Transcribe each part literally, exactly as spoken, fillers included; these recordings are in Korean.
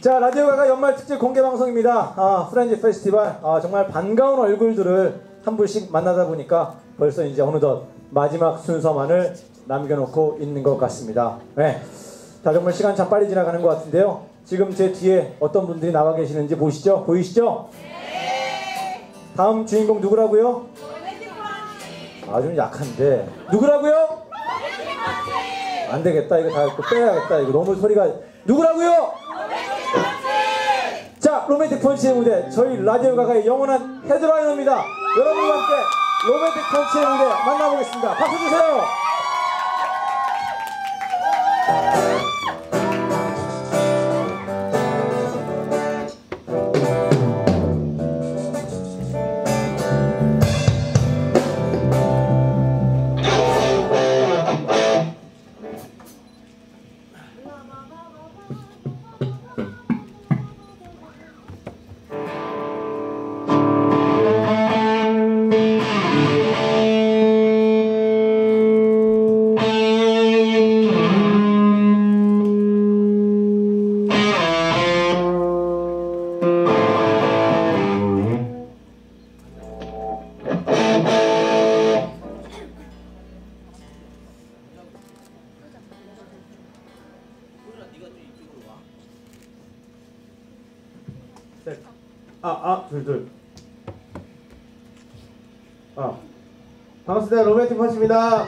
자, 라디오가가 연말 특집 공개 방송입니다. 아, 프렌즈 페스티벌. 아, 정말 반가운 얼굴들을 한 분씩 만나다 보니까 벌써 이제 어느덧 마지막 순서만을 남겨놓고 있는 것 같습니다. 네. 자, 정말 시간 참 빨리 지나가는 것 같은데요. 지금 제 뒤에 어떤 분들이 나와 계시는지 보시죠? 보이시죠? 네. 다음 주인공 누구라고요? 아, 좀 약한데. 누구라고요? 안 되겠다. 이거 다 빼야겠다. 이거 너무 소리가. 누구라고요? 자, 로맨틱 펀치의 무대, 저희 라디오가가의 영원한 헤드라이너입니다. 여러분과 함께 로맨틱 펀치의 무대 만나보겠습니다. 박수 주세요. 아, 아, 둘, 둘. 아, 반갑습니다. 로맨틱 펀치입니다.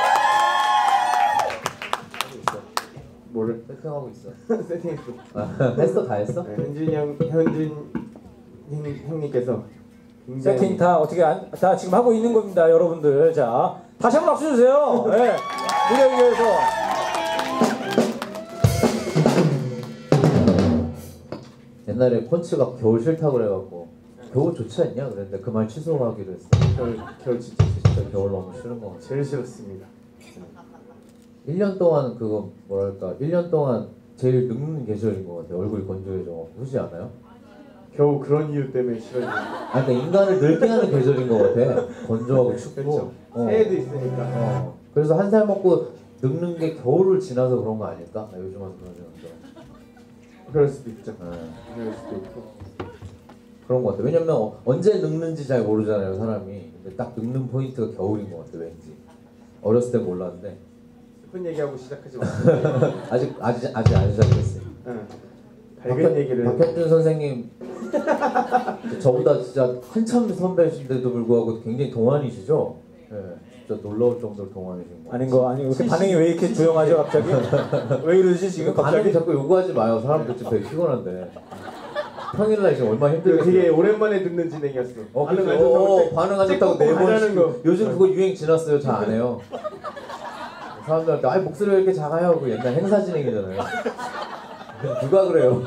뭐를? 세팅하고 있어. 세팅했어. 아, 했어? 다 했어? 네, 현준이 형, 현준 형, 형님께서 굉장히... 세팅 다 어떻게 안, 다 지금 하고 있는 겁니다, 여러분들. 자, 다시 한번 박수 주세요. 네. 무대 위에서. 옛날에 펀치가 겨울 싫다고 그래갖고 겨울 좋지 않냐 그랬는데 그 말 취소하기로 했어. 겨울, 겨울 진짜 진짜 겨울 너무 싫은 거 같아. 제일 싫었습니다. 일 년 동안 그거 뭐랄까 일 년 동안 제일 늙는 계절인 것 같아. 얼굴이 건조해져. 그러지 않아요? 겨우 그런 이유 때문에 싫어지는 거야. 아니 그러니까 인간을 늙게 하는 계절인 것 같아. 건조하고 춥고. 그렇죠. 어. 새해도 있으니까. 어. 그래서 한 살 먹고 늙는 게 겨울을 지나서 그런 거 아닐까? 나 요즘 와서 그러는 거. 그럴 수도 있죠. 네. 그럴 수도 있고. 그런 것 같아. 왜냐면 어, 언제 늙는지 잘 모르잖아요, 사람이. 근데 딱 늙는 포인트가 겨울인 것 같아, 왠지. 어렸을 땐 몰랐는데. 슬픈 얘기하고 시작하지 마세요. 아직 아직 아직 안 시작했어요. 응. 밝은 얘기를. 박현준 선생님, 저보다 진짜 한참 선배이신데도 불구하고 굉장히 동안이시죠? 네, 진짜 놀라울 정도로 동안이신 거. 아닌 거 아니고 이렇게 반응이 왜 이렇게 조용하죠, 갑자기? 왜 이러지 지금 갑자기? 반응이 자꾸 요구하지 마요. 사람들 지금 되게 피곤한데. 평일날 지금 얼마나 힘들겠어요. 되게 오랜만에 듣는 진행이었어. 어, 반응 그렇죠. 안 좋다고 어, 반응 안 좋다고 네 번. 거. 요즘 그거 유행 지났어요. 잘 안 해요. 사람들한테 아 목소리가 이렇게 작아요. 그 옛날 행사 진행이잖아요. 누가 그래요?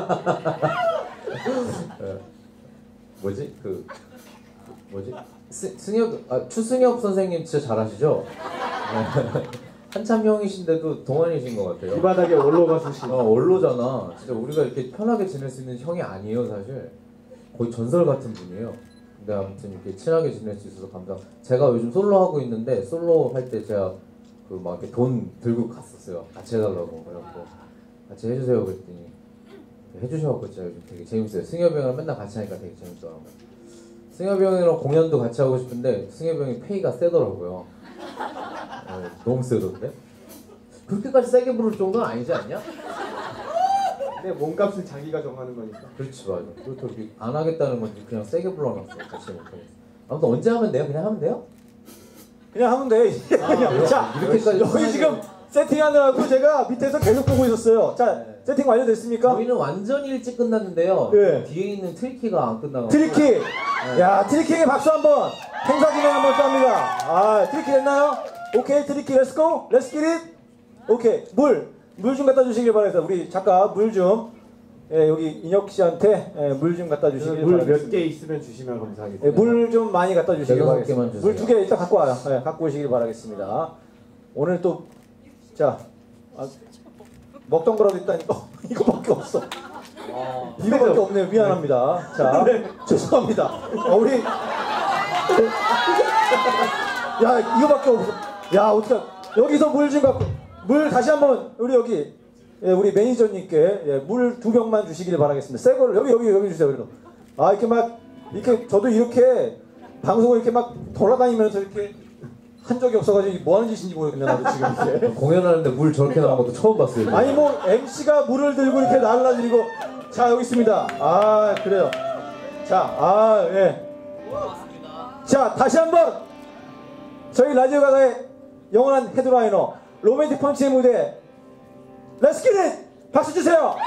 네. 뭐지 그 뭐지 스, 승엽 아 추승엽 선생님 진짜 잘하시죠? 네. 한참 형이신데도 동안이신 것 같아요. 이 바닥에 원로 가수신. 어, 원로잖아. 진짜 우리가 이렇게 편하게 지낼 수 있는 형이 아니에요, 사실. 거의 전설 같은 분이에요. 근데 아무튼 이렇게 친하게 지낼 수 있어서 감사. 제가 요즘 솔로 하고 있는데 솔로 할 때 제가 그 막 이렇게 돈 들고 갔었어요. 같이 해달라고. 그래갖고 같이 해주세요 그랬더니 해주셔갖고 진짜 요즘 되게 재밌어요. 승엽이 형이랑 맨날 같이 하니까 되게 재밌더라고요. 승엽이 형이랑 공연도 같이 하고 싶은데 승엽이 형이 페이가 세더라고요. 어, 너무 세던데? 그렇게까지 세게 부를 정도는 아니지 않냐? 근데 몸값은 자기가 정하는 거니까. 그렇지 맞아. 그렇게 안 하겠다는 건지 그냥 세게 불러놨어. 같이 못하겠어. 아무튼 언제 하면 돼요? 그냥 하면 돼요? 그냥 하면 돼. 아, 자, 이렇게까지 여기 지금 세팅하느라고 제가 밑에서 계속 보고 있었어요. 자, 네. 세팅 완료됐습니까? 저희는 완전히 일찍 끝났는데요. 네. 뒤에 있는 트리키가 안 끝나고. 트리키! 네. 야, 트리키에게 박수 한번! 행사 진행 한번 또 합니다. 아, 트리키 됐나요? 오케이, 트리키, 렛츠고! 렛츠 기릿! 오케이, 물! 물 좀 갖다 주시길 바랍니다. 우리 작가, 물 좀. 예, 여기 인혁 씨한테 예, 물 좀 갖다 주시길 바랍니다. 물 몇 개 있으면 주시면 감사하겠습니다. 예, 물 좀 많이 갖다 주시길 네다섯 바라겠습니다. 개만 주세요. 물 두 개 일단 갖고 와요. 예, 갖고 오시길 바라겠습니다. 오늘 또, 자, 아, 먹던 거라도 일단, 어, 이거밖에 없어. 아, 이거밖에 없네요. 미안합니다. 자, 네. 죄송합니다. 어, 우리, 야, 이거밖에 없어. 야, 어떡해. 여기서 물 좀 갖고, 물 다시 한번, 우리 여기, 예, 우리 매니저님께 예, 물 두 병만 주시길 바라겠습니다. 새 거를 여기 여기 여기 주세요. 그래도 아 이렇게 막 이렇게 저도 이렇게 방송을 이렇게 막 돌아다니면서 이렇게 한 적이 없어가지고 뭐 하는 짓인지 모르겠네 나도 지금 이게. 공연하는데 물 저렇게 나온 것도 처음 봤어요. 아니 뭐 엠씨가 물을 들고 이렇게 날라드리고 자 여기 있습니다. 아 그래요. 자 아 예. 자 다시 한번 저희 라디오 가가의 영원한 헤드라이너 로맨틱 펀치의 무대 렛츠 기 잇! 박수 주세요.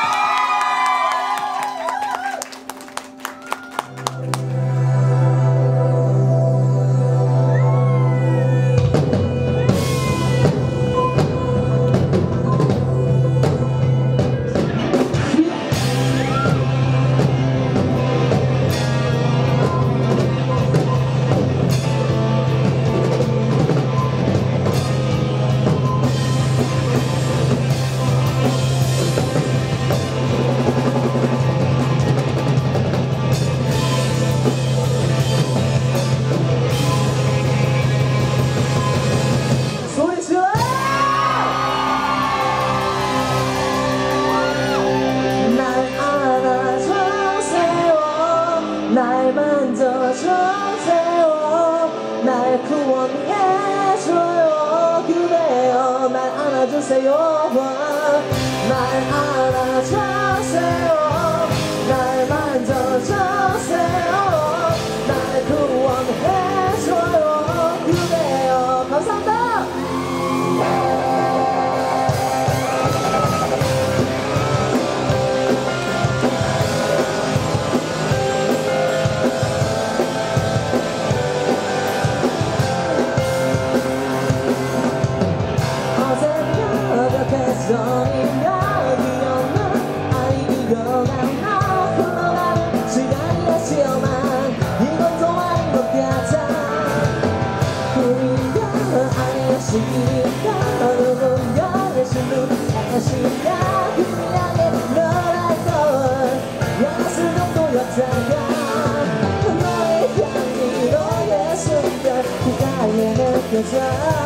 날 만져주세요. 날 구원해줘요. 그래요. 날 안아주세요. 날 안아주세요. 날 만져주세요. 날 구원해줘요. 그래요. 감사합니다. 정이가 기억나 아이디어가 나 흘러가는 시간이었지만 이건 동화인 것 같아. 우리가 아니었으니까 누군가의 신부의 시간 그를 향해 너랄 걸 연습 정도였다가 너의 향기 너의 순간 그 가에 느껴져.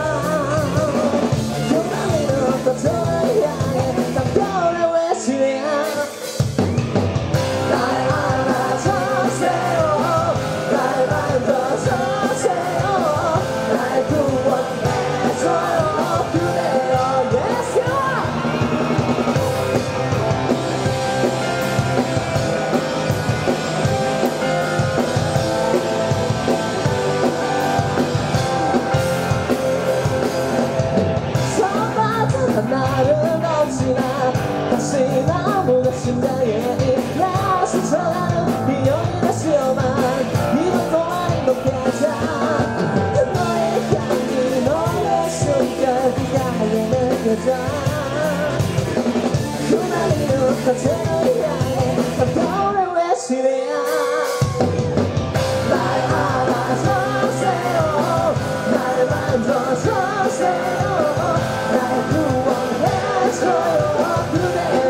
심장에 있나 스쳐가는 비용이나 시험한 이건 동안인 것 같아. 너의 향기 너의 숨결 그가에 느껴져. 그날이는 그대를 향해 난 겨울에 외치네. 날 안아주세요. 날 만져주세요. 날 구원해줘요. 그대요.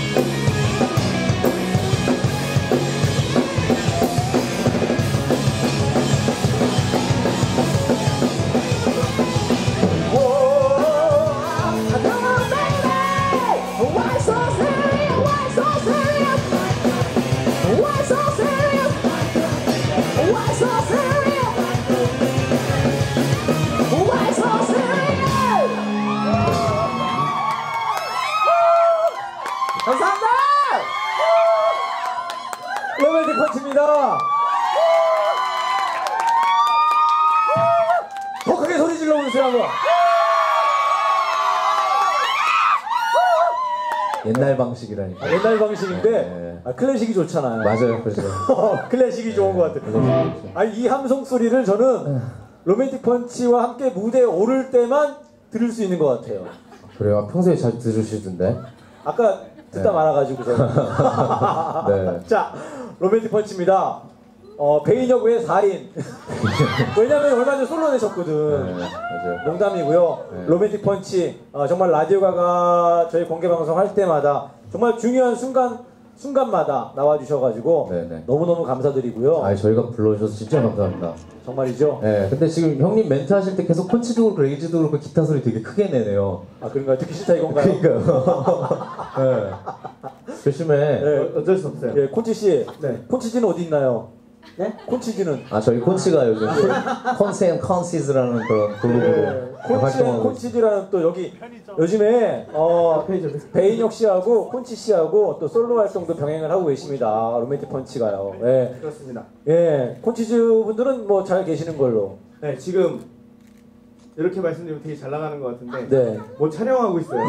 감사합니다. 로맨틱 펀치입니다. 더 크게 소리 질러보세요 한번. 옛날 방식이라니까. 아, 옛날 방식인데 네. 아, 클래식이 좋잖아요. 맞아요, 그렇죠. 클래식이 좋은 것 같아요. 아니, 이 함성 소리를 저는 로맨틱 펀치와 함께 무대에 오를 때만 들을 수 있는 것 같아요. 그래요? 평소에 잘 들으시던데? 아까 듣다 네. 말아가지고 저는. 네. 자, 로맨틱 펀치입니다. 어, 배인혁 외 사 인. 왜냐면 얼마 전에 솔로 내셨거든. 네, 맞아요. 농담이고요. 네. 로맨틱 펀치 어, 정말 라디오가가 저희 공개 방송 할 때마다 정말 중요한 순간 순간마다 나와주셔가지고 네네. 너무너무 감사드리고요. 아, 저희가 불러주셔서 진짜 감사합니다. 정말이죠. 네, 근데 지금 형님 멘트 하실 때 계속 펀치도 그렇고 레이즈도 그렇고 기타 소리 되게 크게 내네요. 아 그런가요? 듣기 싫다 이건가요? 그러니까요. 네. 조심해. 네. 어, 어쩔 수 없어요. 예, 콘치 씨. 네. 콘치지는 어디 있나요? 네? 콘치지는 아, 저희 콘치가 요즘 컨센 컨시즈라는 그런 그룹으로 네. 콘치 활동하고 콘치지라는 또 여기 요즘에 어 편의점에. 배인혁 씨하고 콘치 씨하고 또 솔로 활동도 병행을 하고 계십니다. 로맨틱 펀치가요. 예. 그렇습니다. 예. 콘치즈 분들은 뭐 잘 계시는 걸로. 네, 지금 이렇게 말씀드리면 되게 잘 나가는 것 같은데 네. 뭐 촬영하고 있어요.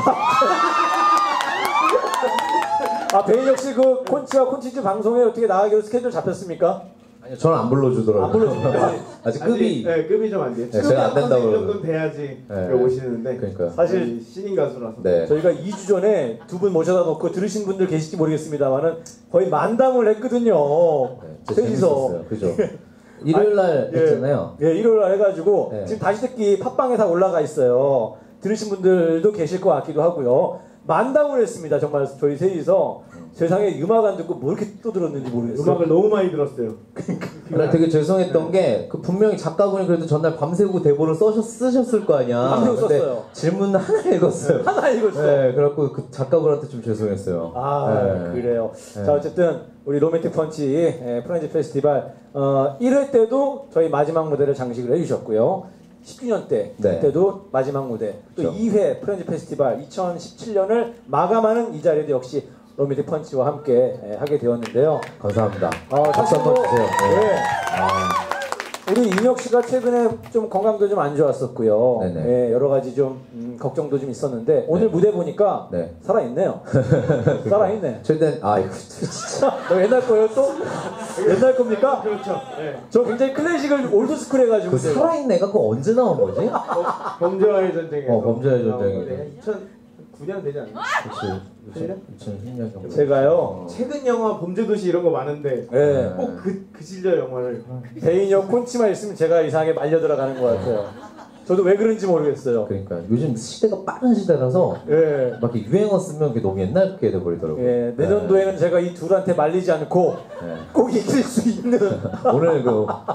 아 배인혁 씨 그 콘치와 콘치즈 방송에 어떻게 나가기로 스케줄 잡혔습니까? 아니요, 저는 안 불러주더라고요. 안 불러줍니다. 아직 급이. 네, 급이 좀 안 돼요. 네, 제가 안 된다고 이 정도는 그러거든요. 돼야지 네. 오시는데 그러니까요. 사실 저희 신인 가수라서. 네. 저희가 이 주 전에 두 분 모셔다 놓고 들으신 분들 계실지 모르겠습니다만은 거의 만담을 했거든요. 네, 진짜 셋이서. 재밌었어요. 그죠? 일요일 날 예, 했잖아요. 예, 일요일 날 해가지고 네. 지금 다시 듣기 팟빵에 다 올라가 있어요. 들으신 분들도 계실 것 같기도 하고요. 만담을 했습니다. 정말 저희 셋이서 세상에 음악 안 듣고 뭐 이렇게 또 들었는지 모르겠어요. 음악을 너무 많이 들었어요. 나 되게 죄송했던 게 그 분명히 작가분이 그래도 전날 밤새고 대본을 써셨, 쓰셨을 거 아니야. 밤새고 근데 썼어요. 질문 하나 읽었어요. 하나 읽었어. 네, 그래갖고 그 작가분한테 좀 죄송했어요. 아 네. 그래요. 네. 자 어쨌든 우리 로맨틱 펀치 예, 프렌즈 페스티벌 어, 일 회 때도 저희 마지막 무대를 장식을 해주셨고요. 십 주년 때 네. 그때도 마지막 무대 또 그렇죠. 이 회 프렌즈 페스티벌 이천십칠 년을 마감하는 이 자리에도 역시 로맨틱 펀치와 함께 예, 하게 되었는데요. 감사합니다. 어, 박수 한번 사실 주세요. 뭐, 네. 예, 아, 우리 인혁 씨가 최근에 좀 건강도 좀 안 좋았었고요. 네네. 예, 여러 가지 좀 음, 걱정도 좀 있었는데 오늘 네. 무대 보니까 네. 살아있네요. 살아있네. 최대한 아 이거 진짜 너 옛날 거예요 또? 옛날 겁니까? 그렇죠. 네. 저 굉장히 클래식을 올드스쿨 해가지고 그 살아있는 애가 그거 언제 나온 거지? 어, 범죄와의 전쟁에서. 어, 범죄와의 전쟁에서. 네, 이천구 년 되지 않나? 그치. 이천십 년 정도. 제가요 최근 영화 범죄도시 이런 거 많은데 예, 꼭 그 그 시절 영화를. 배인혁 콘치만 있으면 제가 이상하게 말려 들어가는 것 같아요. 저도 왜 그런지 모르겠어요. 그러니까 요즘 시대가 빠른 시대라서 예, 막 이렇게 유행어 쓰면 그게 너무 옛날 게 돼버리더라고요. 예, 내년도에는 제가 이 둘한테 말리지 않고 네. 꼭 이길 수 있는 오늘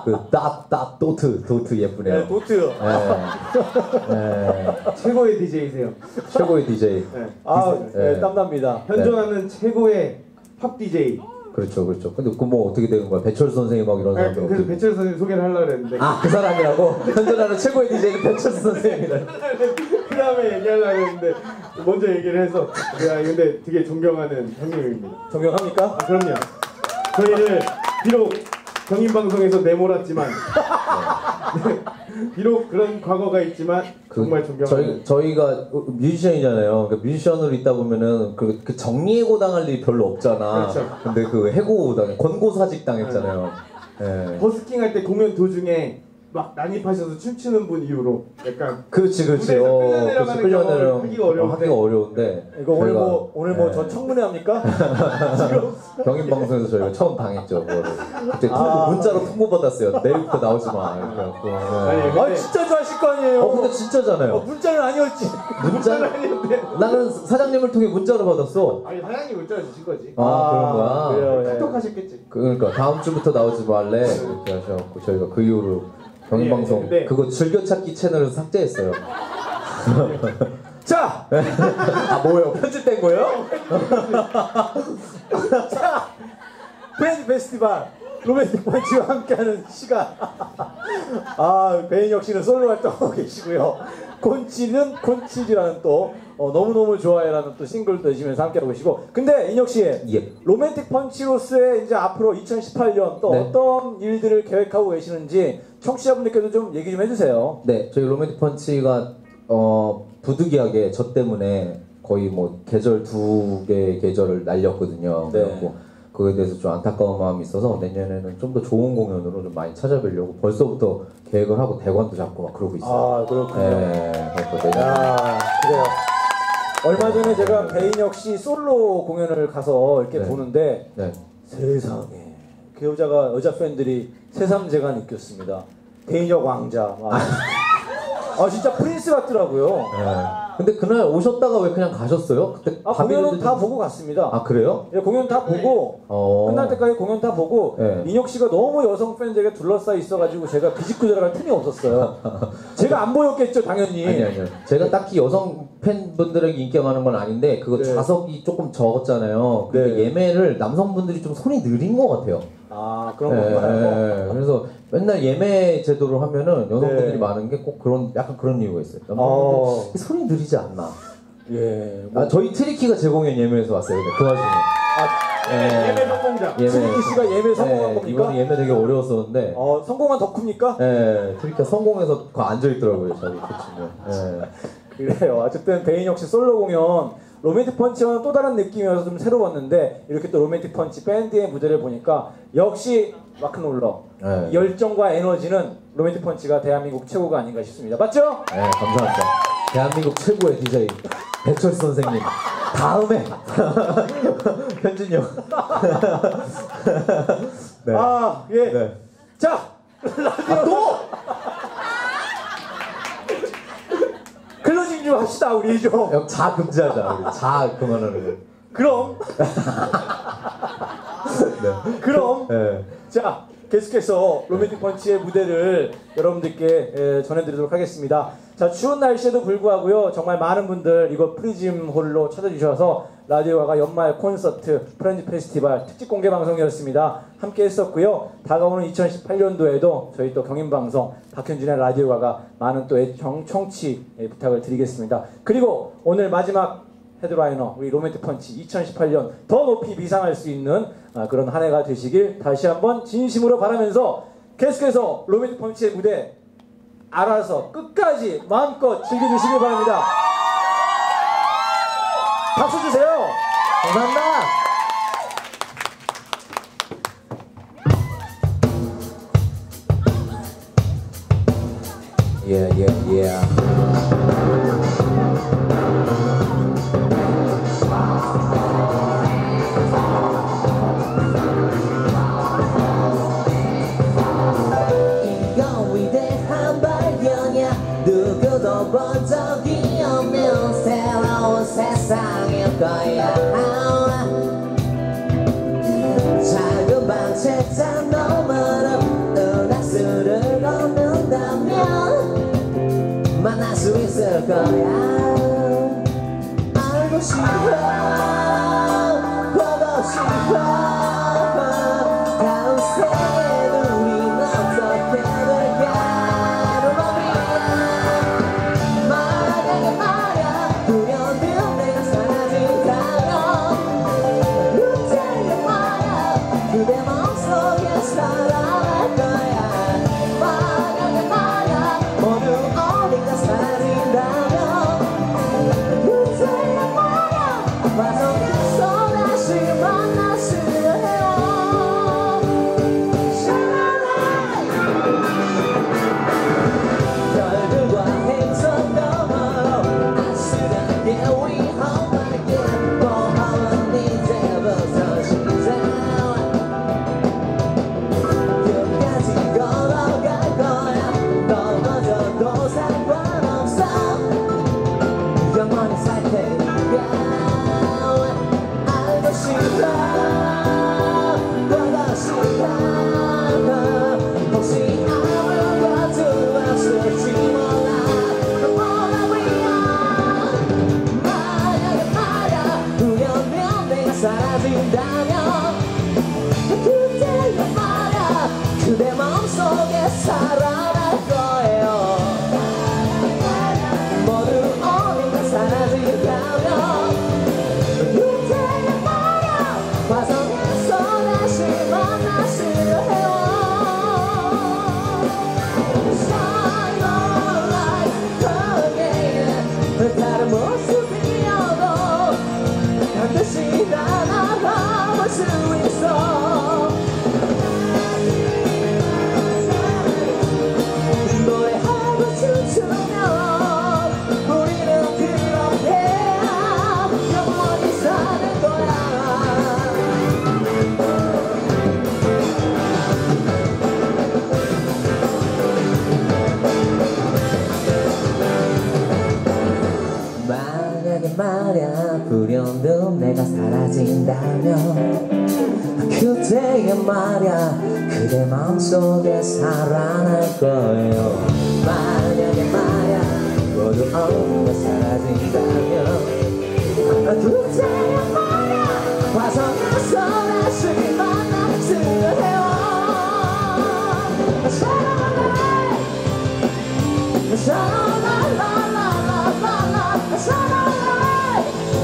그그따따 도트 도트 예쁘네요. 예, 도트. 네. 네. 최고의 디제이세요. 최고의 디제이. 네. 아, 네. 예, 땀납니다. 현존하는 최고의 팝 디제이. 그렇죠, 그렇죠. 근데 그 뭐 어떻게 되는 거야? 배철수 선생님 막 이런 네, 사람들. 그래서 어떻게- 배철 선생님 소개를 하려고 그랬는데 아, 그 사람이라고? 현존하는 최고의 디제이는 배철수 선생님이라. 그 다음에 얘기하려고 했는데 먼저 얘기를 해서 제가 근데 되게 존경하는 형님입니다. 존경합니까? 아, 그럼요. 저희를 비록 경인방송에서 내몰았지만 네, 비록 그런 과거가 있지만 그 정말 저희 존경하는. 저희가 뮤지션이잖아요. 그러니까 뮤지션으로 있다 보면은 그, 그 정리해고 당할 일이 별로 없잖아. 그렇죠. 근데 그 해고 당, 권고사직 당했잖아요. 예. 버스킹 할 때 공연 도중에 막 난입하셔서 춤추는 분 이후로 약간 그렇지, 그렇지. 무대에서 어, 끌려내려가는 그렇지, 끌려내려 경험을 하기가 어려운데. 하기가 어려운데. 이거 오늘 저희가, 뭐 오늘 뭐 예. 저 청문회 합니까? 경인 방송에서 저희가 처음 당했죠. 그거를. 그때 통보, 아. 문자로 통보 받았어요. 내일부터 나오지 마. 이렇게 해갖고. 아니, 예. 아 진짜 좋아하실 거 아니에요. 어, 근데 어, 진짜잖아요. 문자는 아니었지. 문자 나는 사장님을 통해 문자로 받았어. 아니 사장님 문자 주신 거지. 아, 그런 거야. 그래요. 예. 카톡 하셨겠지. 그러니까 다음 주부터 나오지 말래 이렇게 하셔갖고 저희가 그 이후로 경인 예, 방송 근데- 그거 즐겨찾기 채널에서 삭제했어요. 자, 아 뭐예요? 편집된 거예요? 자, 프렌즈 페스티벌 로맨틱 펀치와 함께하는 시간. 아, 배인혁 씨는 솔로 활동하고 계시고요. 콘치는 콘치즈라는 또 어, 너무너무 좋아해라는 또 싱글도 내시면서 함께하고 계시고. 근데 인혁 씨, 예. 로맨틱 펀치로서의 이제 앞으로 이천십팔 년 또 네. 어떤 일들을 계획하고 계시는지 청취자분들께도 좀 얘기 좀 해주세요. 네, 저희 로맨틱 펀치가 어 부득이하게 저 때문에 거의 뭐 계절 두 개의 계절을 날렸거든요. 네. 그래갖고 그거에 대해서 좀 안타까운 마음이 있어서 내년에는 좀 더 좋은 공연으로 좀 많이 찾아뵈려고 벌써부터 계획을 하고 대관도 잡고 막 그러고 있어요. 아, 그렇군요. 네, 그래서 내년 야, 그래요. 얼마 전에 제가 배인혁 씨 솔로 공연을 가서 이렇게 네. 보는데 네. 세상에 그 여자가 여자 팬들이 새삼제가 느꼈습니다. 배인혁 왕자. 아, 아 진짜 프린스 같더라고요. 네. 근데 그날 오셨다가 왜 그냥 가셨어요? 그때 아 밤에 공연은 오는데 다 좀- 보고 갔습니다. 아 그래요? 예, 공연 다 보고 어. 끝날 때까지 공연 다 보고 네. 민혁 씨가 너무 여성 팬들에게 둘러싸여 있어가지고 제가 비집고 들어갈 틈이 없었어요. 제가 안 보였겠죠 당연히. 아니 아니요. 제가 딱히 여성 팬분들에게 인기가 많은 건 아닌데 그거 네. 좌석이 조금 적었잖아요. 근데 네. 예매를 남성분들이 좀 손이 느린 것 같아요. 아 그런 네, 건가요? 그래서 맨날 예매 제도로 하면은 여성분들이 네. 많은 게 꼭 그런 약간 그런 이유가 있어요. 어. 남성분들 손이 느리지 않나. 예. 뭐, 아, 저희 트리키가 제 공연 예매해서 왔어요. 근데 그 와중에. 아, 예. 예매 성공자. 예매. 트리키 씨가 예매 성공한 네, 겁니까? 이번에 예매 되게 어려웠었는데. 어, 성공한 덕후입니까? 예, 트리키가 성공해서 그 앉아 있더라고요. 저기 그 친구. 예. 그래요. 어쨌든 배인혁 씨 솔로 공연 로맨틱 펀치와는 또 다른 느낌이어서 좀 새로웠는데 이렇게 또 로맨틱 펀치 밴드의 무대를 보니까 역시 락큰롤러 네. 열정과 에너지는 로맨틱 펀치가 대한민국 최고가 아닌가 싶습니다. 맞죠? 네, 감사합니다. 대한민국 최고의 디제이 백철수 선생님. 다음에 현진이 형. 네. 아 예. 네. 자 아, 또! 클로징 좀 합시다 우리 좀. 형, 자 금지하자. 우리 자 그만하는 거. 그럼 네. 그럼 네. 자 계속해서 로맨틱 펀치의 무대를 여러분들께 에, 전해드리도록 하겠습니다. 자 추운 날씨에도 불구하고요 정말 많은 분들 이거 프리즘 홀로 찾아주셔서 라디오가가 연말 콘서트 프렌즈 페스티벌 특집 공개 방송이었습니다. 함께 했었고요. 다가오는 이천십팔 년도에도 저희 또 경인방송 박현진의 라디오가가 많은 또 애청 청취 예, 부탁을 드리겠습니다. 그리고 오늘 마지막 헤드라이너 우리 로맨틱 펀치 이천십팔 년 더 높이 비상할 수 있는 아, 그런 한 해가 되시길 다시 한번 진심으로 바라면서 계속해서 로맨틱 펀치의 무대 알아서 끝까지 마음껏 즐겨주시길 바랍니다. 박수 주세요. 감사합니다. Yeah, yeah, yeah. 이건 위대한 발견이야. 누구도 본 적이 없는 새로운 세상일 거야. 작은 방 책장 너머로 은하수를 걷는다면 만날 수 있을 거야. 알고 싶어, 보고 싶어. 다음 생에 우린 어떻게 될까? 만약에 말야 우연히 내가 사라진다면 그때야 말야 그대 맘속에 살아날 거야. 만약에 말야 모두 어딘가 사라진다면 그때야 말야 화성에서 다시 만났으려 해요. 별들과 행성 너머로 아슬하게 위험하게 보험은 이제부터 시작. 끝까지 걸어갈 거야. 넘어져도 상관없어. 영원히 살 테니까. 알고 싶어, 보고 싶어. 혹시 아무것도 없을지 몰라. 너보다 위험. 만약에 말야 우연히 내가 사라진다면 그때야 말야 그대 마음속에 살아날 거예요. 모두 어딘가 사라진다면 그때야 말야 화성에서 다시 만났으려 해요. Shine your light again. 다른 모습이어도 반드시 따라가볼 수 있어. 불현듯 내가 사라진다면 그때야 말야 그대 마음속에 살아날 거예요. 만약에 말야 모두 없는 사라진다면 그때야 말야 와서 나서 다시 만나주려 해요. 사랑해 사랑라라라라라라 사랑해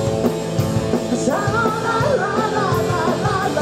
사랑라라라라라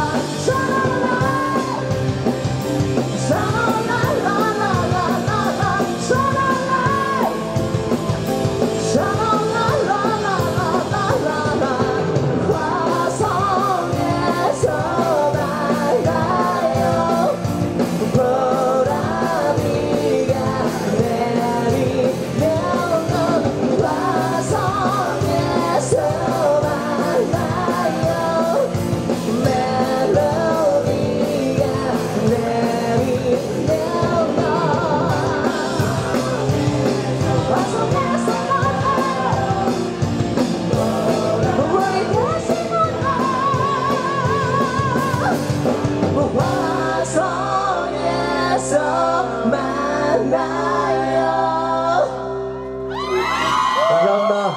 감사합니다.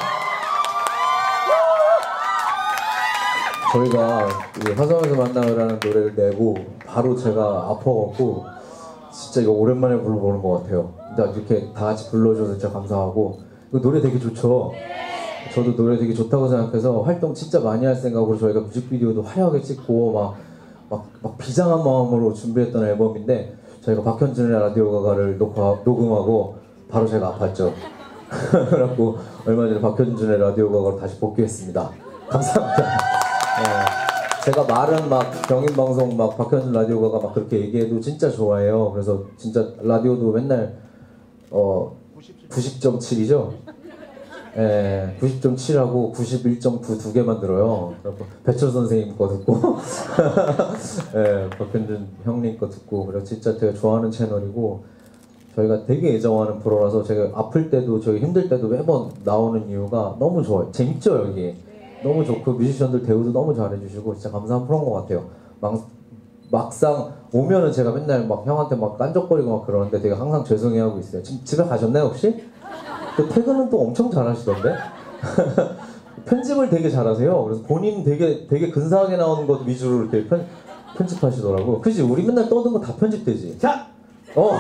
저희가 이 화성에서 만나요라는 노래를 내고 바로 제가 아파갖고 진짜 이거 오랜만에 불러보는 것 같아요. 진짜 이렇게 다 같이 불러줘서 진짜 감사하고 이거 노래 되게 좋죠? 저도 노래 되게 좋다고 생각해서 활동 진짜 많이 할 생각으로 저희가 뮤직비디오도 화려하게 찍고 막, 막, 막 비장한 마음으로 준비했던 앨범인데 저희가 박현준의 라디오 가가를 녹화, 녹음하고 바로 제가 아팠죠. 그래갖고 얼마 전에 박현준의 라디오 가가로 다시 복귀했습니다. 감사합니다. 네. 제가 말은 막 경인방송 막 박현준 라디오 가가 막 그렇게 얘기해도 진짜 좋아해요. 그래서 진짜 라디오도 맨날 어 구십 점 칠이죠? 예, 구십 점 칠하고 구십일 점 구 두 개만 들어요. 그래서 배철 선생님 거 듣고, 예, 박현준 형님 거 듣고, 그래서 진짜 되게 좋아하는 채널이고, 저희가 되게 애정하는 프로라서 제가 아플 때도 저희 힘들 때도 매번 나오는 이유가 너무 좋아요. 재밌죠, 여기? 너무 좋고, 뮤지션들 대우도 너무 잘해주시고, 진짜 감사한 프로인 것 같아요. 막, 막상 오면은 제가 맨날 막 형한테 막 깐족거리고 막 그러는데 되게 항상 죄송해하고 있어요. 지금 집에 가셨나요, 혹시? 또 퇴근은 또 엄청 잘하시던데? 편집을 되게 잘하세요. 그래서 본인 되게 되게 근사하게 나오는 것 위주로 이렇게 편, 편집하시더라고. 그치? 우리 맨날 떠든 거 다 편집되지? 자! 어!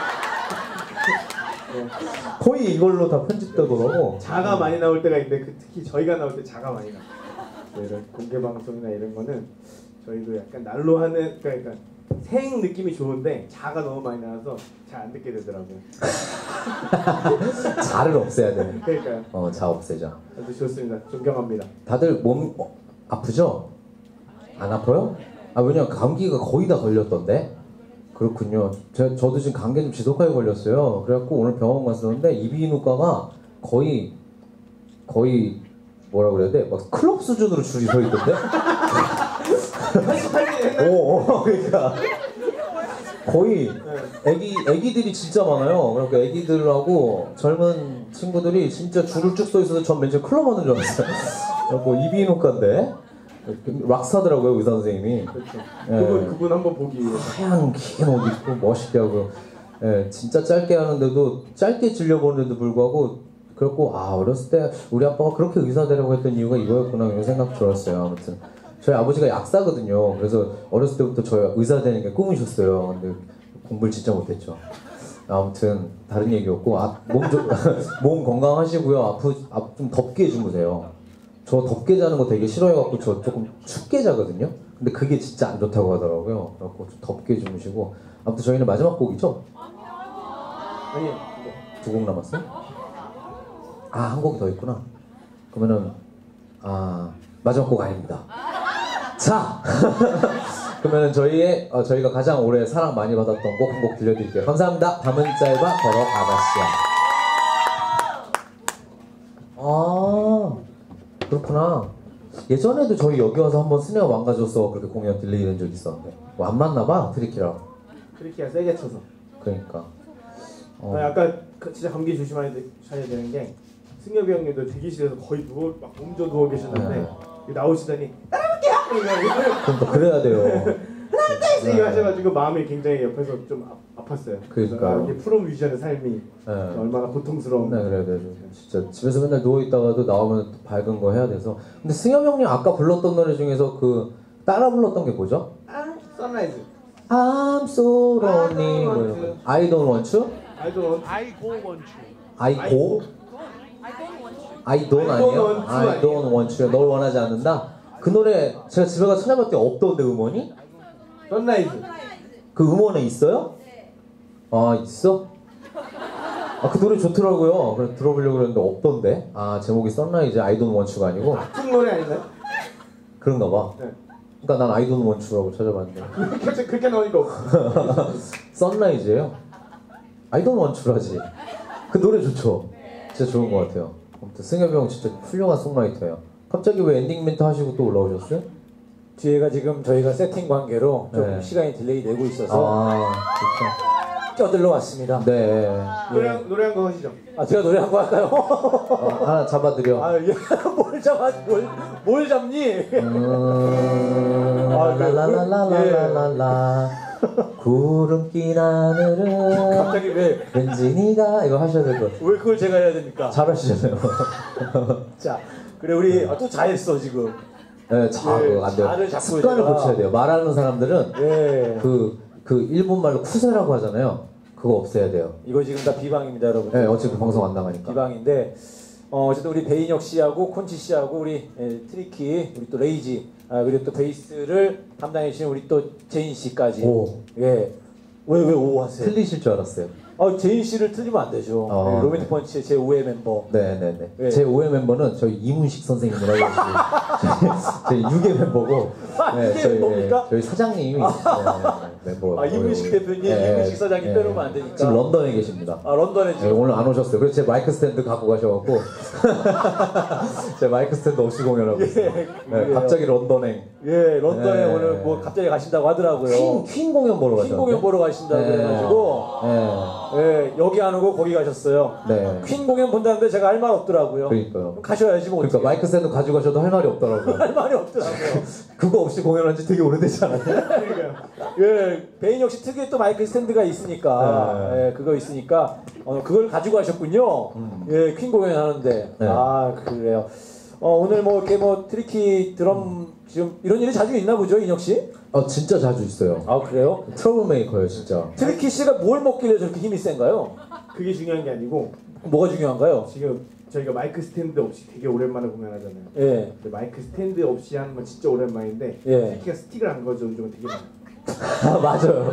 거의 이걸로 다 편집되더라고. 자가 많이 나올 때가 있는데 그 특히 저희가 나올 때 자가 많이 나와요. 이런 공개 방송이나 이런 거는 저희도 약간 날로 하는 그러니까 생 느낌이 좋은데 자가 너무 많이 나와서 잘 안 듣게 되더라고요. 자를 없애야 돼. 그러니까요. 어, 자 없애자. 아주 좋습니다. 존경합니다. 다들 몸 어, 아프죠? 안 아파요? 아 왜냐면 감기가 거의 다 걸렸던데. 그렇군요. 제, 저도 지금 감기 좀 지독하게 걸렸어요. 그래갖고 오늘 병원 갔었는데 이비인후과가 거의 거의 뭐라 그래야 돼? 막 클럽 수준으로 줄이 서 있던데. 팔십팔 년 했나? 오, 오, 그러니까 거의 애기 애기들이 진짜 많아요. 그러니까 애기들하고 젊은 친구들이 진짜 줄을 쭉 서 있어서 전 맨 처음 클럽 하는 줄 알았어요. 뭐 이비인후과인데 락스타더라고요, 의사 선생님이. 그렇죠. 예. 그분 그분 한번 보기 위해서. 하얀 긴 옷 입고 멋있게 하고, 예, 진짜 짧게 하는데도 짧게 질려보는데도 불구하고 그렇고 아 어렸을 때 우리 아빠가 그렇게 의사 되려고 했던 이유가 이거였구나 이런 생각 들었어요. 아무튼 저희 아버지가 약사거든요. 그래서 어렸을 때부터 저 의사 되는 게 꿈이셨어요. 근데 공부를 진짜 못했죠. 아무튼 다른 얘기였고 아, 몸, 좀, 몸 건강하시고요. 아프, 아, 좀 덥게 주무세요. 저 덥게 자는 거 되게 싫어해갖고 저 조금 춥게 자거든요. 근데 그게 진짜 안 좋다고 하더라고요. 그래갖고 좀 덥게 주무시고 아무튼 저희는 마지막 곡이죠? 아니 두 곡 남았어요? 아, 한 곡이 더 있구나. 그러면은 아 마지막 곡 아닙니다. 자, 그러면은 저희의 어, 저희가 가장 오래 사랑 많이 받았던 곡 한 곡 들려드릴게요. 감사합니다. 밤은 짧아 걸어 아가씨야. 아, 그렇구나. 예전에도 저희 여기 와서 한번 스네어 망가져서 그렇게 공연 들리는 적 있었는데 뭐 안 맞나봐 트리키랑. 트리키가 세게 쳐서. 그러니까. 어. 아, 아까 그 진짜 감기 조심해야 되, 셔야 되는 게 승엽이 형님도 대기실에서 거의 누워 막 몸져 누워 계셨는데 네. 나오시더니 따라볼게요. 그럼 그래야 돼요. 네. 하셔가지고 마음이 굉장히 옆에서 좀 아, 아팠어요. 그러니까요. 아, 이게 프로 뮤지션의 삶이 네. 얼마나 고통스러운. 네, 그래야 돼요. 진짜 집에서 맨날 누워 있다가도 나오면 또 밝은 거 해야 돼서. 근데 승엽 형님 아까 불렀던 노래 중에서 그 따라 불렀던 게 뭐죠? 아, 선라이즈. I'm so lonely. 뭐 이런 거. I don't want you? I don't. I go want you. I go? I don't I don't 아니에요? want you I don't want you. 널 원하지 않는다? 그 노래 제가 집에 가서 찾아봤더니 없던데 음원이? 선라이즈. 그 음원에 있어요? 아 있어? 아 그 노래 좋더라고요. 그래서 들어보려고 그랬는데 없던데. 아 제목이 선라이즈 I don't want you가 아니고 같은 노래 아닌가요? 그런가 봐. 네. 그러니까 난 I don't want you라고 찾아봤는데 그렇게 그렇게 나오니까 없어. 선라이즈예요? I don't want you라지. 그 노래 좋죠? 진짜 좋은 것 같아요. 아무튼 승엽이 형 진짜 훌륭한 송라이터예요. 갑자기 왜 엔딩 멘트 하시고 또 올라오셨어요? 뒤에가 지금 저희가 세팅 관계로 좀 네. 시간이 딜레이 되고 있어서 아 껴들러 왔습니다. 좋죠. 네. 노래 한, 노래 한 거 하시죠. 아 제가 노래 한 거 할까요? 어, 하나 잡아드려. 아, 예. 뭘 잡아, 뭘, 뭘 잡니? 음, 아, 그, 라라라라라라라 구름 낀 하늘은 갑자기 왜, 왠지 네가 이거 하셔야 될 것 같아요. 왜 그걸 제가 해야 됩니까? 잘하시잖아요. 자, 그래, 우리 아, 또 잘했어, 지금. 네, 자, 예, 그거 안 돼요. 자를 자꾸 습관을 제가- 고쳐야 돼요. 말하는 사람들은 예. 그, 그 일본 말로 쿠세라고 하잖아요. 그거 없애야 돼요. 이거 지금 다 비방입니다, 여러분. 네, 어차피 방송 안 나가니까. 비방인데, 어, 어쨌든 우리 배인혁 씨하고 콘치 씨하고 우리 예, 트리키, 우리 또 레이지, 아, 그리고 또 베이스를 담당해주신 우리 또 제인 씨까지. 오. 예. 왜, 왜 오 하세요? 틀리실 줄 알았어요. 아, 제인 씨를 틀리면 안 되죠. 어, 예, 로맨틱 펀치의 제오 회 멤버. 네네네. 네. 제 오 회 멤버는 저희 이문식 선생님이라고 저희 육 회 멤버고 아, 이게 저희, 뭡니까? 저희 사장님이 네, 멤버. 아, 이문식 대표님, 이문식 사장님 빼놓으면 안 되니까. 지금 런던에 계십니다. 아, 런던에 네, 지금. 오늘 안 오셨어요. 그래서 제 마이크 스탠드 갖고 가셔갖고 제 마이크 스탠드 없이 공연하고 있어요. 예, 네, 그래요. 갑자기 런던행. 예, 런던에 네. 오늘 뭐 갑자기 가신다고 하더라고요. 퀸, 퀸 공연 보러 가셨는데. 퀸 공연 보러 가신다고 네. 그래가지고 네. 예, 여기 안 오고 거기 가셨어요. 네. 퀸 공연 본다는데 제가 할 말 없더라고요. 그러니까요. 그럼 가셔야지 뭐. 그러니까 어떡해. 마이크 스탠드 가지고 가셔도 할 말이 없더라고요. 할 말이 없더라고요. 그거 없이 공연한 지 되게 오래되지 않았나요? 예, 배인혁 씨 특유의 또 마이크 스탠드가 있으니까, 네. 예, 그거 있으니까 어, 그걸 가지고 가셨군요. 예, 퀸 공연 하는데. 네. 아, 그래요. 어, 오늘 뭐 이렇게 뭐 트리키 드럼 지금 이런 일이 자주 있나 보죠, 인혁 씨? 어, 진짜 자주 있어요. 아, 그래요? 트러블 메이커예요, 진짜. 트리키 씨가 뭘 먹길래 저렇게 힘이 센가요? 그게 중요한 게 아니고 뭐가 중요한가요? 지금 저희가 마이크 스탠드 없이 되게 오랜만에 공연하잖아요. 예. 근데 마이크 스탠드 없이 하는 건 진짜 오랜만인데 예. 특히가 스틱을 안 거줘주면 되게 많아요. 아, 맞아요.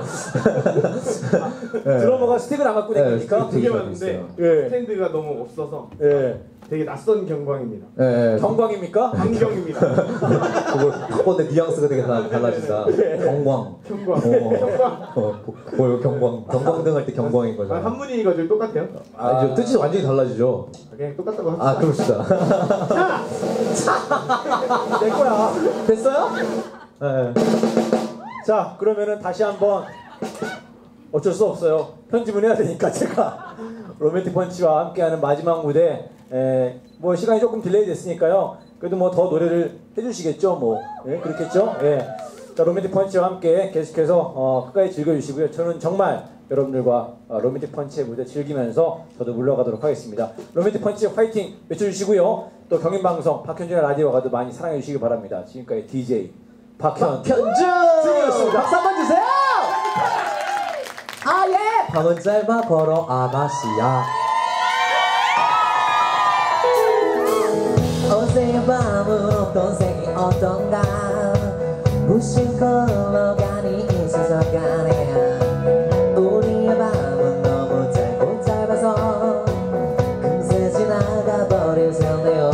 네. 드러머가 스틱을 안 갖고 다니니까? 스틱 되게 가지고 많은데 있어요. 예. 스탠드가 너무 없어서 예. 되게 낯선 경광입니다. 예, 예. 경광입니까? 광경입니다. 그걸 바꿨는데 뉘앙스가 되게 다 달라진다. 경광. 경광. 어, 어, 뭐 경광. 경광등 할 때 경광인 아, 거잖아. 한문이가 좀 똑같아요. 아, 이제 뜻이 완전히 달라지죠. 그냥 똑같다고 합시다. 아, 그럽시다. 내 거야. 됐어요? 예. 자, 그러면은 다시 한번 어쩔 수 없어요. 편집은 해야 되니까 제가 로맨틱 펀치와 함께하는 마지막 무대, 에, 뭐 시간이 조금 딜레이 됐으니까요. 그래도 뭐 더 노래를 해주시겠죠, 뭐. 예, 그렇겠죠? 예. 자, 로맨틱 펀치와 함께 계속해서 어, 끝까지 즐겨주시고요. 저는 정말 여러분들과 어, 로맨틱 펀치의 무대 즐기면서 저도 물러가도록 하겠습니다. 로맨틱 펀치 화이팅 외쳐주시고요. 또 경인방송 박현준의 라디오가도 많이 사랑해주시기 바랍니다. 지금까지 디제이 박현 현준이었습니다. 박수 한번 주세요! 아, 예! 밤은 짧아 걸어 아가씨야. 어제의 밤은 어떤 색이 어떤가 무심코 흘러가니 스쳐가네. 우리의 밤은 너무 짧고 짧아서 금세 지나가 버릴 텐데요.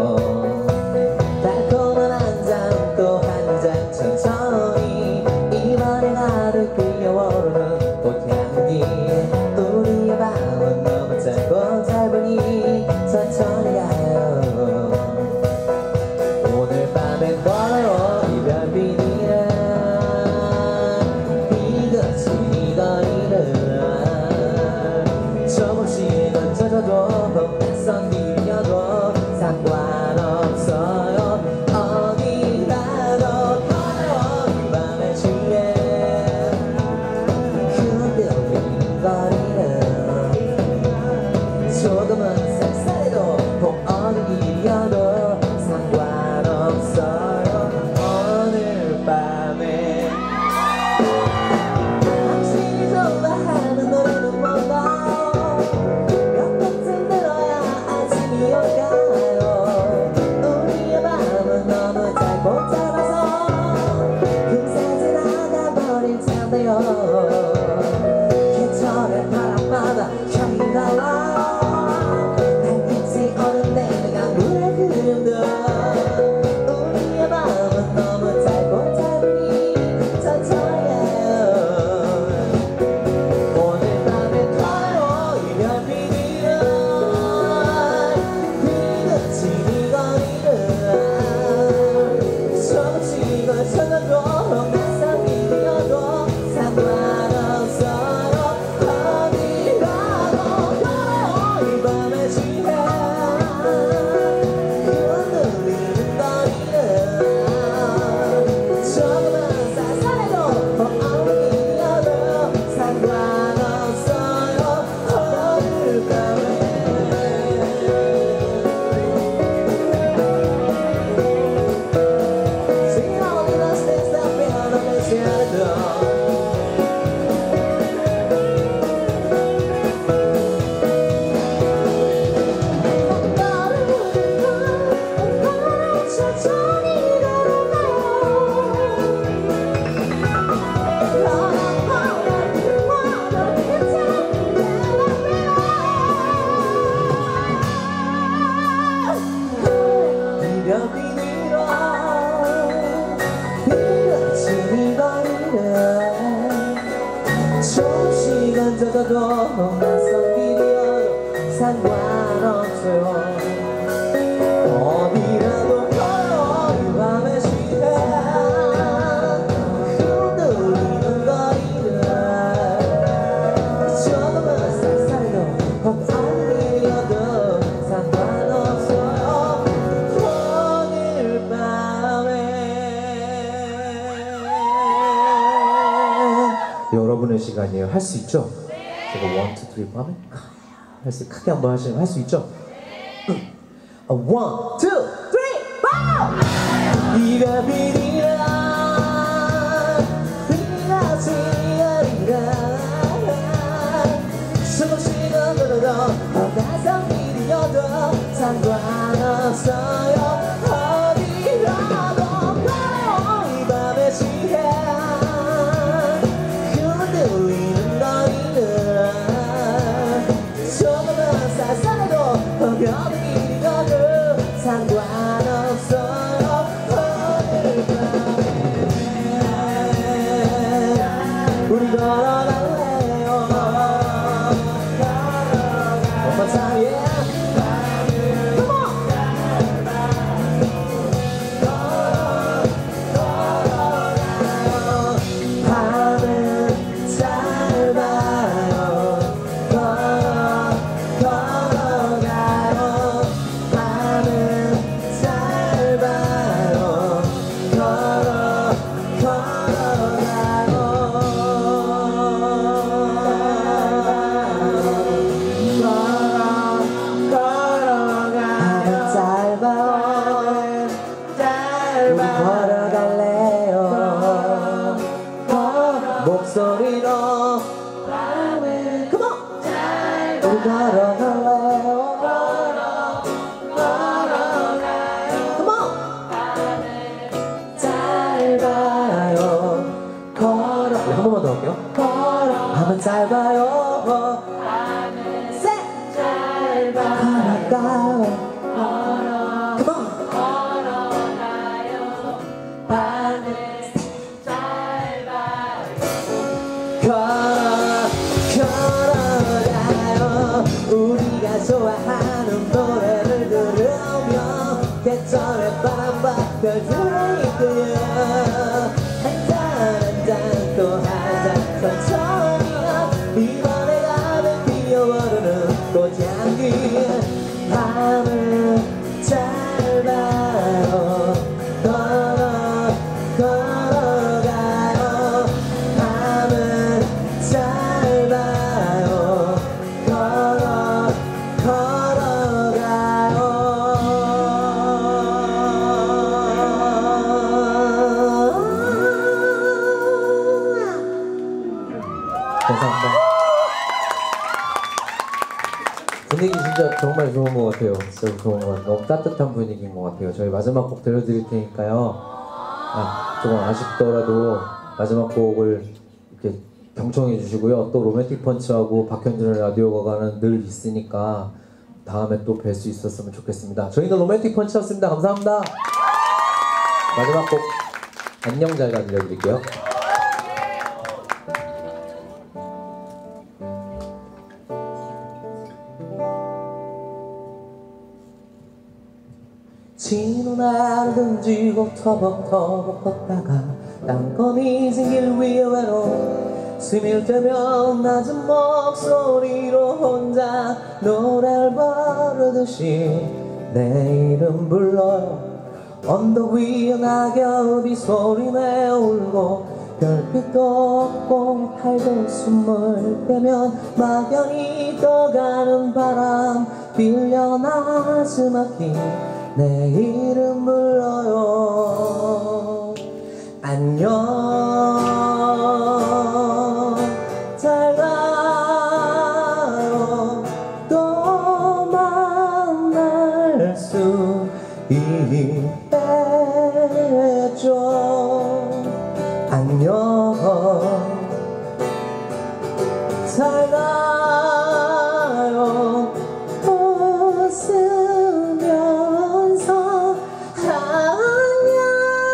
달콤한 한 잔 또 한 잔 천천히 입안에 가득 피어오르는 꽃향기. 우리의 밤은 너무 짧고 짧으니 천천히 가요. 오늘 밤엔 걸어요 이별 비닐은 비가 적어도 낯선 길이어도 상관없어요. 어디라도 걸어 이 밤에 쉬해 흔들리는 거리를 조금은 쌀쌀도 헛다리여도 상관없어요. 오늘 밤에 여러분의 시간이에요. 할 수 있죠? 제가 원, 투, 쓰리 밤에 할수 크게 한번 하시면 할 수 있죠? 원, 투, 쓰리, 포! 네가 비리라 비리라 지리라 조금씩은 걸어도 낯선 길이어도 상관없어요. 어디라도 걸어 이 밤에 취해 흔들리는 거리는 조금은 쌀쌀해도 허겨운 길이어도 상관없어요. 오늘 밤에 우리 걸어갈래요. One more time, yeah. Come on. 밤은 짧아요. 걸어 걸어가요. 밤은 짧아요. 걸어 걸어갈래요. 목소리로 밤에 Come on! 우리 걸어갈래요. Come on! 짧아요. 걸어 한 번만 더 할게요. 걸어 밤은 짧아요. 셋! 걸어가요. Come on! 걸어 걸어가요. 우리가 좋아하는 노래를 들으며 계절의 바람과 별들이 뜨여 한잔 한잔 또 한잔 천천히야 이번에 가면 피어오르는 꽃향기 밤은 짧아요. 걸어 걸어가요. 밤은 짧아요. 걸어 걸어가요. 감사합니다. 분위기 진짜 정말 좋은 것 같아요. 진짜 좋은 것 같아요. 너무 따뜻한 분위기인 것 같아요. 저희 마지막 곡 들려드릴 테니까요. 아, 조금 아쉽더라도 마지막 곡을 이렇게 경청해 주시고요. 또 로맨틱 펀치하고 박현준의 라디오가 가는 늘 있으니까 다음에 또 뵐 수 있었으면 좋겠습니다. 저희는 로맨틱 펀치였습니다. 감사합니다. 마지막 곡 안녕 잘 가 들려드릴게요. 지는 나를 등지고 터벅터벅 걷다가 땅거미 생길 위에 외로운 스밀 때면 낮은 목소리로 혼자 노래를 부르듯이 내 이름 불러요. 언덕 위에 낙엽이 소리내 울고 별빛도 없고 팔도 숨을 빼면 막연히 떠가는 바람 빌려 나스막히 내 이름 불러요. 안녕 잘 가요. 또 만날 수 있겠죠. 안녕 잘 가요. 웃으면서 안녕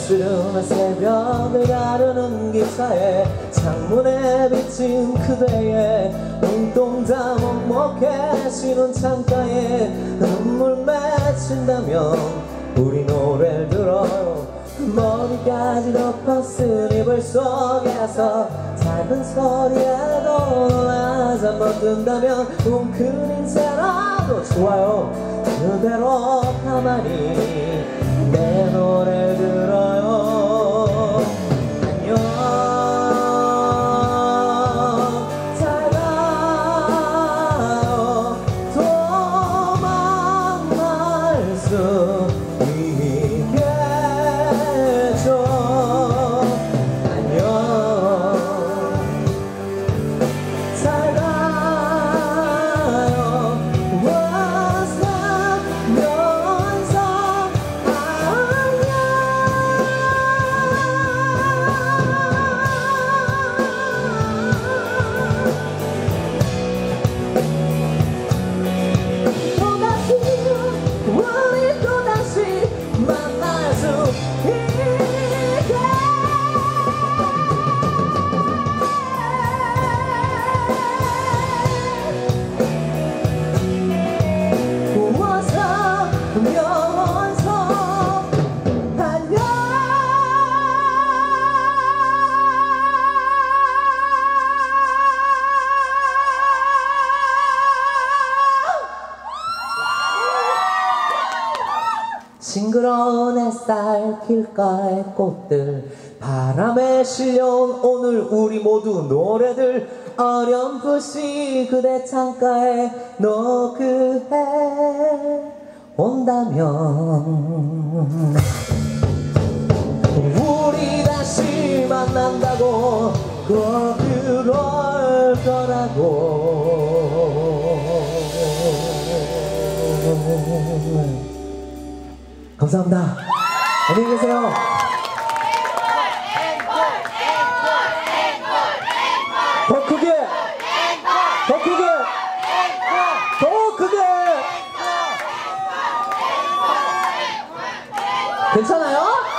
거스르는 새벽을 가르는 기차에 창문에 비친 그대의 눈동자 먹먹해 쉬는 창가에 눈물 맺힌다면 우리 노래를 들어요. 머리까지 덮었은 이불 속에서 작은 소리에도 놀라 잠 못 든다면 웅크린 채라도 좋아요. 그대로 가만히 내 노래를 들어요. 안녕 잘 가요. 도망갈 수 있겠죠. 안녕 잘 가요. 왔으면서 또다시 우리 또다시 만날 수 있게 웃으면서 안녕 싱그러운 햇살 길가의 꽃들 바람에 실려온 오늘 우리 모두 노래들 어렴풋이 그대 창가에 노크해 온다면 우리 다시 만난다고 꼭 그럴 거라고. 감사합니다. 안녕히 계세요. 더 크게, 더 크게, 더 크게. 괜찮아요?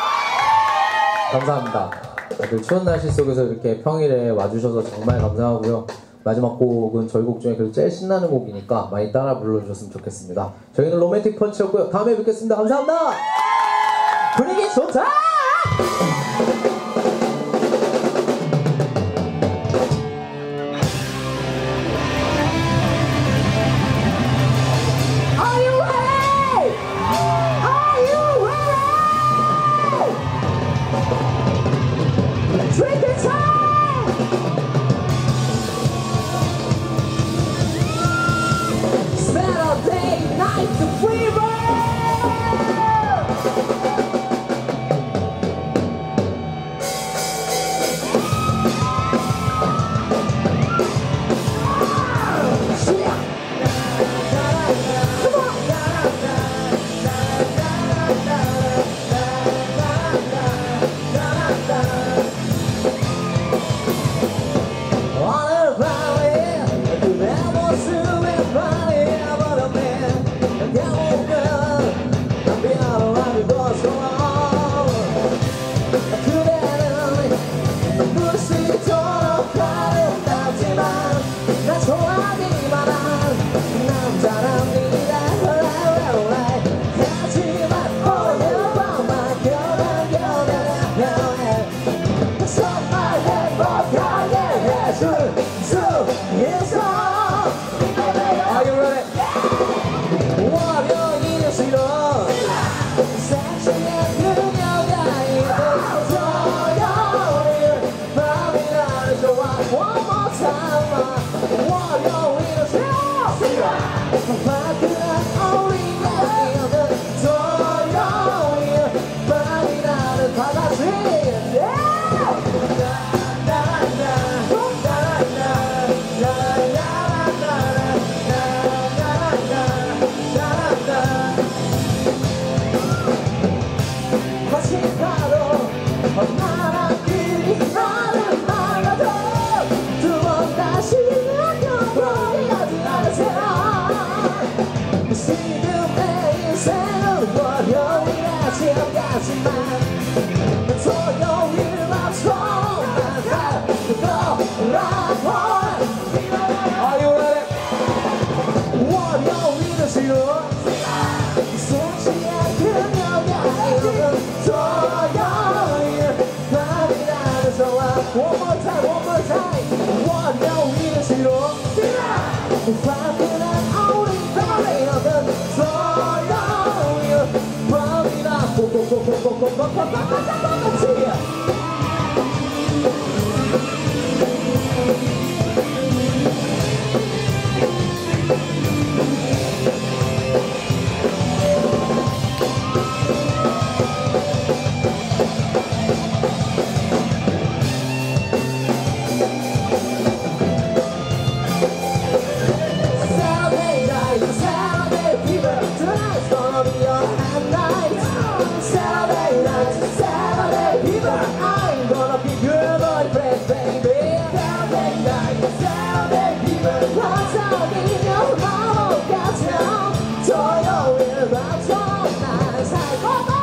감사합니다. 그 추운 날씨 속에서 이렇게 평일에 와주셔서 정말 감사하고요. 마지막 곡은 저희 곡 중에 그래도 제일 신나는 곡이니까 많이 따라 불러주셨으면 좋겠습니다. 저희는 로맨틱 펀치였고요. 다음에 뵙겠습니다. 감사합니다. 분위기 좋다! Are you ready? Are you ready? Drink it time! Saturday night fever! Saturday night, Saturday fever. Tonight's gonna be your night. Saturday night, Saturday fever. I'm gonna be your boyfriend, baby. Saturday night, Saturday fever. 환상이며 마음 같아. 토요일 밤처럼 날 살고.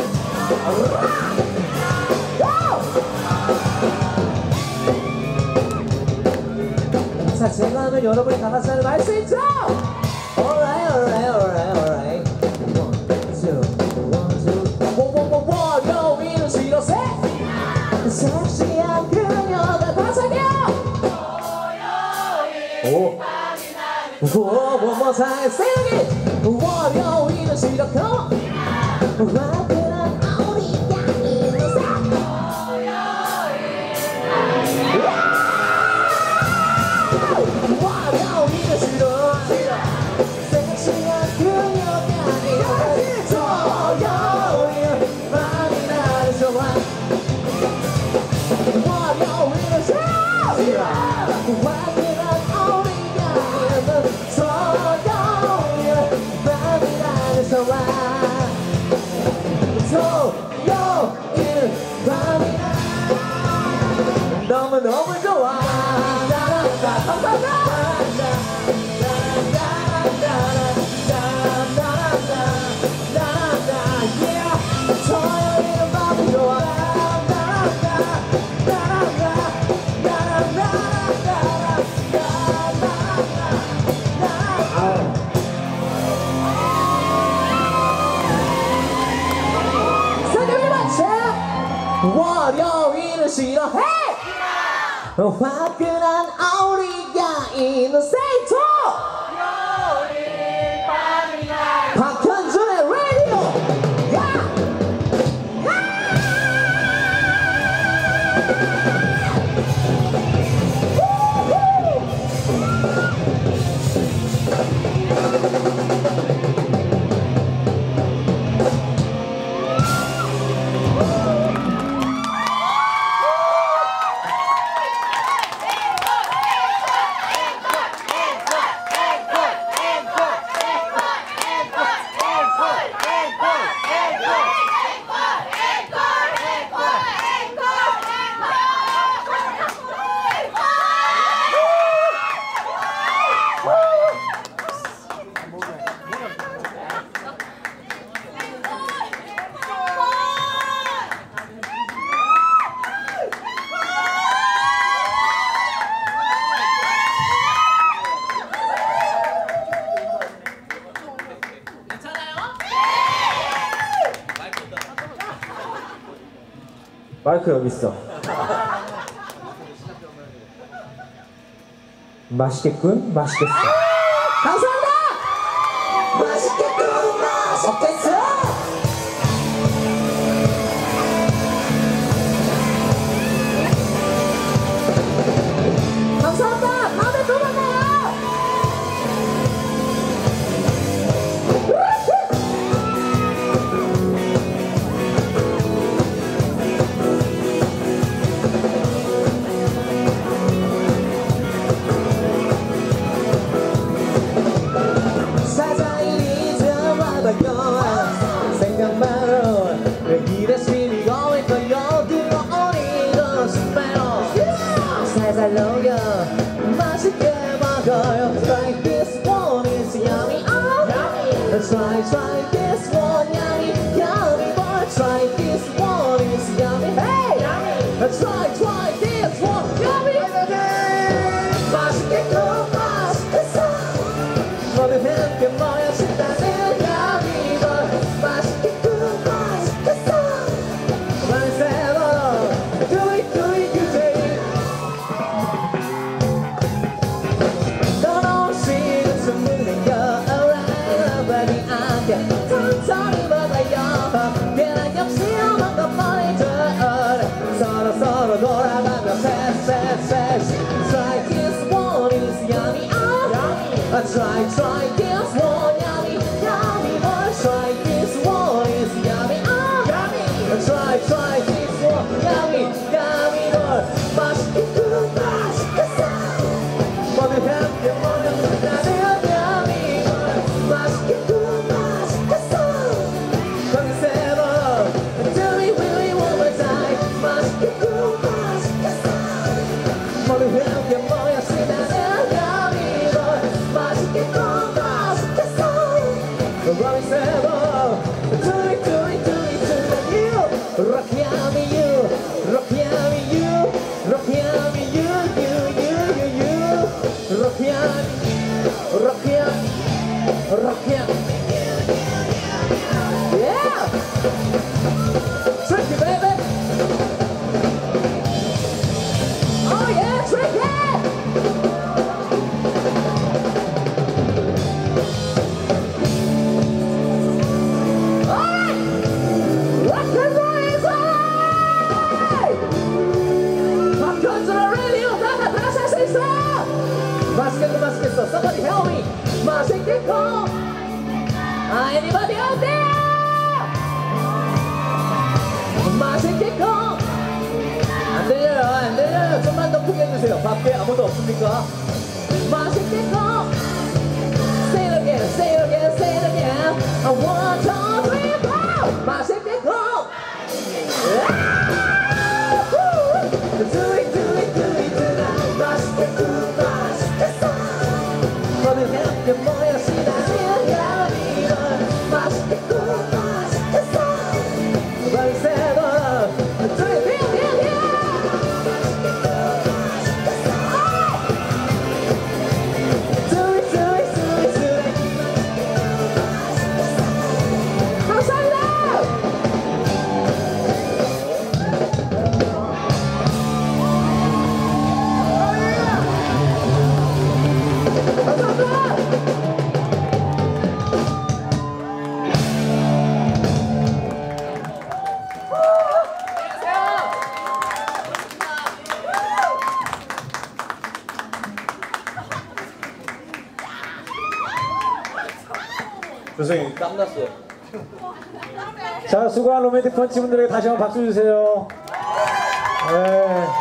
자, 제가 하면 여러분이 다 같이 하는 알 수 있죠? Alright, alright, alright, alright. One, two, one, two. One, one, one, one. 여기는 싫어세. 섹시한 그녀가 다 사겨. 오. One more time, sing it. 월요일은 싫어. 화끈한 아우리가 있는 새. 월요일은 싫어. 섹시한 그녀가 있는 새. 토요일 밤이 나를 좋아. 월요일은 싫어. 화끈한 아우리가 있는 토요일 밤이 나를 좋아. 토요일 밤이 너무너무 좋아. 감사합니다. 토요일 밤이 좋아. 월요일은 싫어해. 화끈한 아우리가 있는 세이토. 박현준의 라디오. 야! 마이크 여기 있어. 맛있겠군, 맛있겠어. 감사합니다. 맛있겠군, 맛있겠어. 감사합니다. 다음에 또 만나요. 밖에 아무도 없습니까? 맛있게 꼭 Say it again, say it again, say it again. One, two, three, four. 맛있게 꼭 Do it, do it, do it tonight. 맛있게 꼭 맛있겠어. 모두 함께 모여 신나는 야미를 맛있게 꼭 맛있겠어. 밤새도 Do it, do it, do it. 조성이 땀났어요. 자, 수고한 로맨틱 펀치 분들에게 다시 한번 박수 주세요. 네.